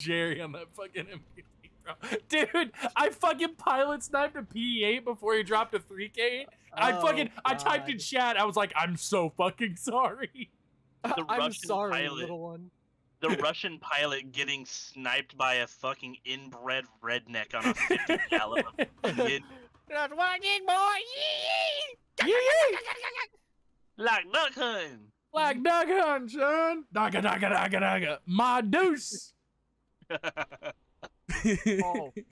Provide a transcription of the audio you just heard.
Jerry on that fucking MP3, bro. Dude, I fucking pilot sniped a P8 before he dropped a 3K. I typed in chat. I was like, I'm so fucking sorry. I'm sorry, little one. The Russian pilot getting sniped by a fucking inbred redneck on a 50 caliber. That's working, boy. Like duck hunting. Like duck hunting, son. Daga daga daga daga. My Deuce. Oh.